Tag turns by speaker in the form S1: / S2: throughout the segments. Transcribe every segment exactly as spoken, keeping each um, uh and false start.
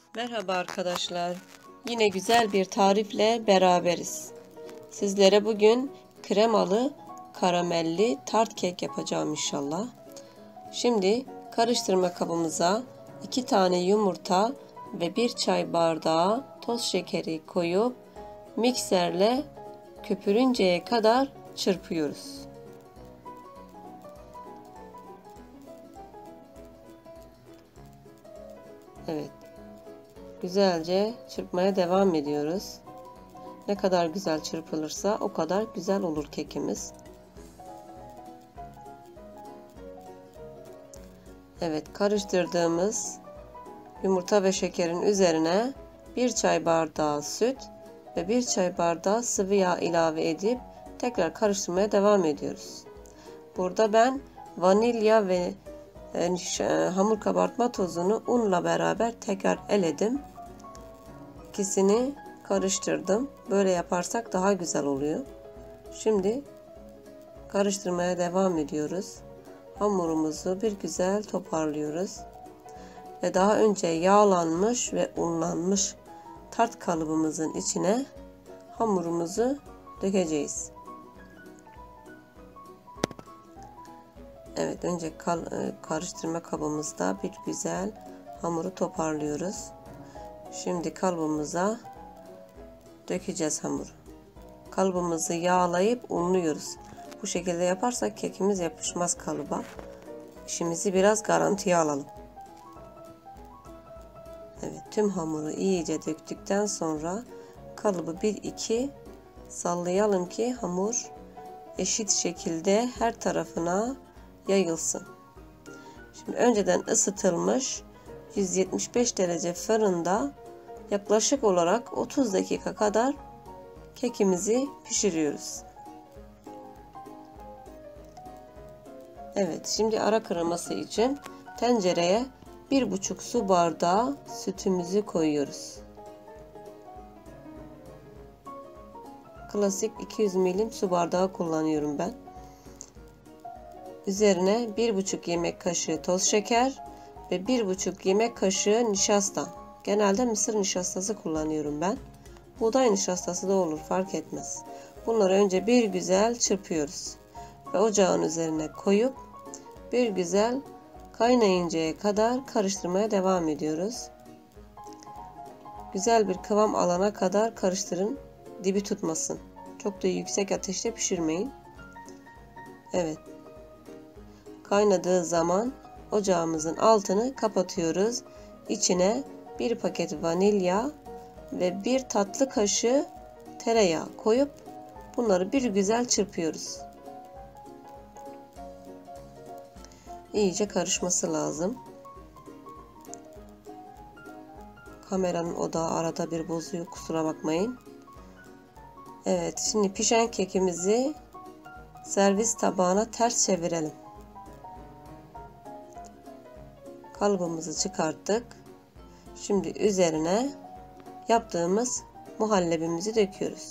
S1: Merhaba arkadaşlar. Yine güzel bir tarifle beraberiz. Sizlere bugün kremalı, karamelli tart kek yapacağım inşallah. Şimdi karıştırma kabımıza iki tane yumurta ve bir çay bardağı toz şekeri koyup mikserle köpürünceye kadar çırpıyoruz. Evet. Güzelce çırpmaya devam ediyoruz. Ne kadar güzel çırpılırsa o kadar güzel olur kekimiz. Evet, karıştırdığımız yumurta ve şekerin üzerine bir çay bardağı süt ve bir çay bardağı sıvı yağ ilave edip tekrar karıştırmaya devam ediyoruz. Burada ben vanilya ve hamur kabartma tozunu unla beraber tekrar eledim. İkisini karıştırdım. Böyle yaparsak daha güzel oluyor. Şimdi karıştırmaya devam ediyoruz. Hamurumuzu bir güzel toparlıyoruz. Ve daha önce yağlanmış ve unlanmış tart kalıbımızın içine hamurumuzu dökeceğiz. Evet, önce karıştırma kabımızda bir güzel hamuru toparlıyoruz. Şimdi kalıbımıza dökeceğiz hamuru. Kalıbımızı yağlayıp unluyoruz. Bu şekilde yaparsak kekimiz yapışmaz kalıba. İşimizi biraz garantiye alalım. Evet, tüm hamuru iyice döktükten sonra kalıbı bir iki sallayalım ki hamur eşit şekilde her tarafına yayılsın. Şimdi önceden ısıtılmış yüz yetmiş beş derece fırında yaklaşık olarak otuz dakika kadar kekimizi pişiriyoruz. Evet, şimdi ara kreması için tencereye bir buçuk su bardağı sütümüzü koyuyoruz. Klasik iki yüz mililitre su bardağı kullanıyorum ben. Üzerine bir buçuk yemek kaşığı toz şeker ve bir buçuk yemek kaşığı nişasta. Genelde mısır nişastası kullanıyorum ben. Buğday nişastası da olur, fark etmez. Bunları önce bir güzel çırpıyoruz. Ve ocağın üzerine koyup bir güzel kaynayıncaya kadar karıştırmaya devam ediyoruz. Güzel bir kıvam alana kadar karıştırın. Dibi tutmasın. Çok da yüksek ateşte pişirmeyin. Evet. Kaynadığı zaman ocağımızın altını kapatıyoruz. İçine bir paket vanilya ve bir tatlı kaşığı tereyağı koyup bunları bir güzel çırpıyoruz. İyice karışması lazım. Kameranın odağı arada bir bozuyor, kusura bakmayın. Evet, şimdi pişen kekimizi servis tabağına ters çevirelim. Kalıbımızı çıkarttık. Şimdi üzerine yaptığımız muhallebimizi döküyoruz.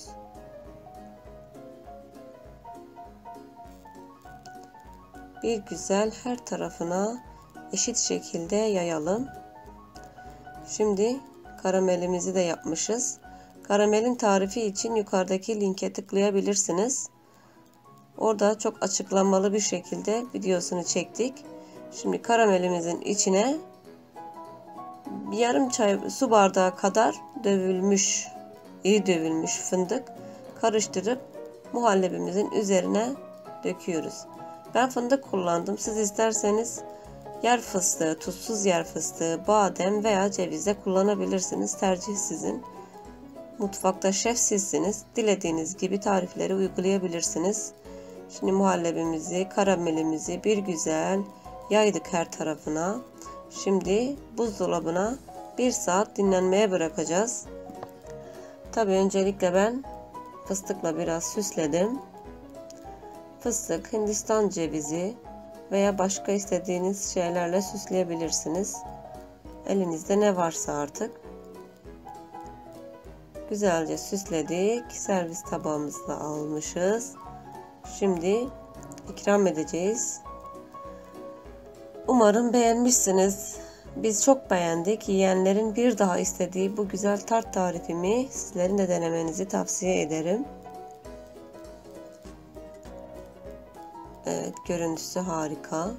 S1: Bir güzel her tarafına eşit şekilde yayalım. Şimdi karamelimizi de yapmışız. Karamelin tarifi için yukarıdaki linke tıklayabilirsiniz. Orada çok açıklamalı bir şekilde videosunu çektik. Şimdi karamelimizin içine bir yarım çay su bardağı kadar dövülmüş, iyi dövülmüş fındık karıştırıp muhallebimizin üzerine döküyoruz. Ben fındık kullandım. Siz isterseniz yer fıstığı, tuzsuz yer fıstığı, badem veya ceviz de kullanabilirsiniz. Tercih sizin. Mutfakta şef sizsiniz. Dilediğiniz gibi tarifleri uygulayabilirsiniz. Şimdi muhallebimizi, karamelimizi bir güzel yaydık her tarafına. Şimdi buzdolabına bir saat dinlenmeye bırakacağız. Tabii öncelikle ben fıstıkla biraz süsledim. Fıstık, Hindistan cevizi veya başka istediğiniz şeylerle süsleyebilirsiniz. Elinizde ne varsa artık. Güzelce süsledik. Servis tabağımızda almışız. Şimdi ikram edeceğiz. Umarım beğenmişsiniz. Biz çok beğendik. Yiyenlerin bir daha istediği bu güzel tart tarifimi sizlerin de denemenizi tavsiye ederim. Evet, görüntüsü harika.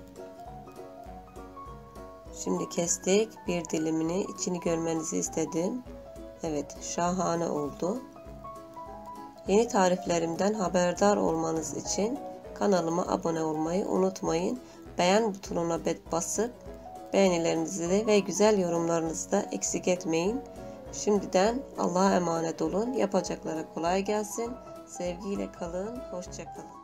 S1: Şimdi kestik. Bir dilimini, içini görmenizi istedim. Evet, şahane oldu. Yeni tariflerimden haberdar olmanız için kanalıma abone olmayı unutmayın. Beğen butonuna basıp beğenilerinizi de ve güzel yorumlarınızı da eksik etmeyin. Şimdiden Allah'a emanet olun. Yapacaklara kolay gelsin. Sevgiyle kalın. Hoşça kalın.